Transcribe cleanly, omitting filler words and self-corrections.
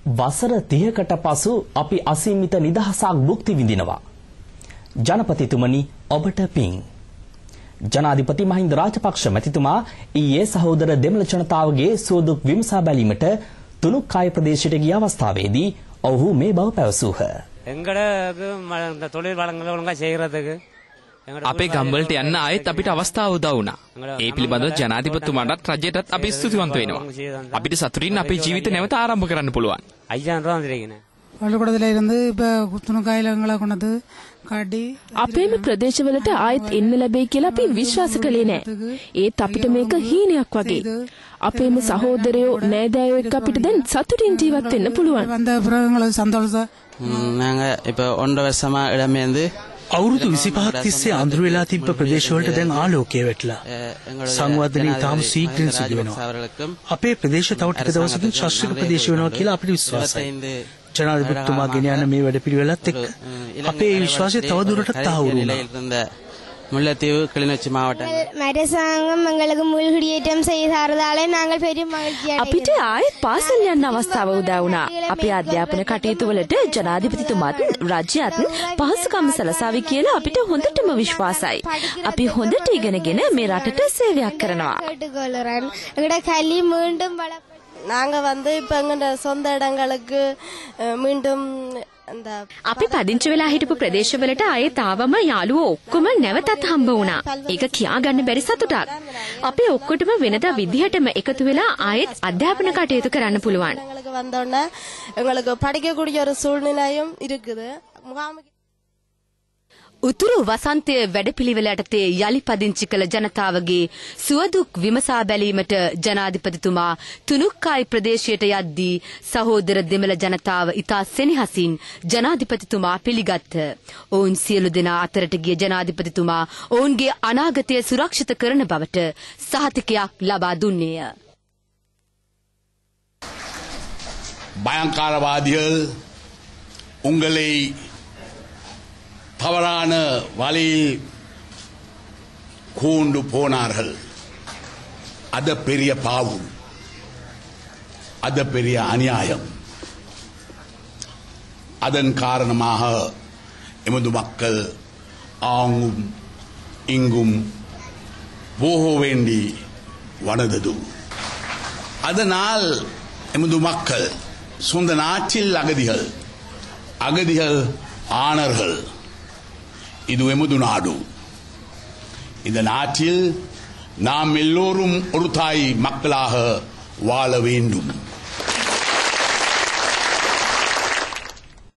වසර 30කට පසු අපි අසීමිත නිදහසක් භුක්ති විඳිනවා. ජනපතිතුමනි ඔබට පිං. ජනාධිපති මහින්ද රාජපක්ෂ මැතිතුමා ඊයේ සහෝදර දෙමළ ජනතාවගේ සුවදුක් විමසා බැලීමට තුනුක්කාය ප්‍රදේශයට ගිය අවස්ථාවේදී ඔහු මේ බව පැවසූහ. අපේ ගම්වලට යන්න ආයෙත් අපිට අවස්ථාව උදා වුණා. ඒ පිළිබඳව ජනාධිපතිතුමාටත් රජයටත් අපි ස්තුතිවන්ත වෙනවා. අපිට සතුටින් අපේ ජීවිත නැවත ආරම්භ කරන්න පුළුවන්. අපේම ප්‍රදේශවලට ආයෙත් එන්න ලැබෙයි කියලා අපි විශ්වාස කළේ නෑ. ඒත් අපිට මේක හීනයක් වගේ. අපේම සහෝදරයෝ නෑදෑයෝ එක්ක අපිට දැන් සතුටින් ජීවත් වෙන්න පුළුවන්. අවුරුදු 25ක් තිස්සේ අඳුර වෙලා තිබ්බ ප්‍රදේශවලට දැන් ආලෝකය වැටලා. සංවර්ධනය තාම ශීඝ්‍රයෙන් සිදු වෙනවා. අපේ ප්‍රදේශ තව ටික දවසකින් ශාස්ත්‍රීය ප්‍රදේශ වෙනවා කියලා අපිට විශ්වාසයි. ජනාධිපතිතුමා ගෙන යන මේ වැඩපිළිවෙලත් එක්ක අපේ විශ්වාසය තව දුරටත් තහවුරු වුණා. முல்லைத்தீவு கிளிநொச்சி மாவட்டம் அரசாங்கம் எங்களுக்கு மூழ்கிடியேற்றம் செய்தாரதாலே நாங்கள் பெரும் மகிழ்ச்சியாக අපිට ආයෙත් පාසල් යන්න අවස්ථාව උදා වුණා. අපේ අධ්‍යාපන කටයුතු වලට ජනාධිපතිතුමාත් රජයත් පහසුකම් සලසාවි කියලා අපිට හොඳටම විශ්වාසයි. අපි හොඳට ඉගෙනගෙන මේ රටට සේවයක් කරනවා. நாங்க வந்து இப்ப எங்க சொந்த இடங்களுக்கு மீண்டும் අපි පදිංචි වෙලා හිටපු ප්‍රදේශවලට ආයෙත් ආවම යාළුවෝ ඔක්කොම නැවතත් හම්බ වුණා. ඒක කියා ගන්න බැරි සතුටක්. අපි ඔක්කොටම වෙනදා විදිහටම එකතු වෙලා ආයෙත් අධ්‍යාපන කටයුතු කරන්න පුළුවන්. எங்களுக்கு வந்தோன்னா எங்களுக்கு படிக்கக்கூடிய ஒரு சூழ்நிலையும் இருக்குது. උතුරු වසන්තය වැඩපිළිවෙලටතේ යලි පදිංචි කළ ජනතාවගේ සුවදුක් විමසා බැලීමට ජනාධිපතිතුමා තුනුක්කායි ප්‍රදේශයට යද්දී සහෝදර දෙමළ ජනතාව ඉතා සෙනෙහසින් ජනාධිපතිතුමා පිළිගත්ත. ඔවුන් සියලු දෙනා අතරට ගිය ජනාධිපතිතුමා ඔවුන්ගේ අනාගතය සුරක්ෂිත කරන බවට සහතිකයක් ලබා දුන්නේය. பயங்கரவாதிகள் உங்களை தவறான வழி கூண்டு போனார்கள். அது பெரிய பாவம், அது பெரிய அநியாயம். அதன் காரணமாக எமது மக்கள் ஆங்கும் இங்கும் போக வேண்டி வந்தது. அதனால் எமது மக்கள் சொந்த நாட்டில் அகதிகள் ஆனார்கள். இது எமது நாடு. இந்த நாட்டில் நாம் எல்லோரும் ஒரு தாய் மக்களாக வாழ வேண்டும்.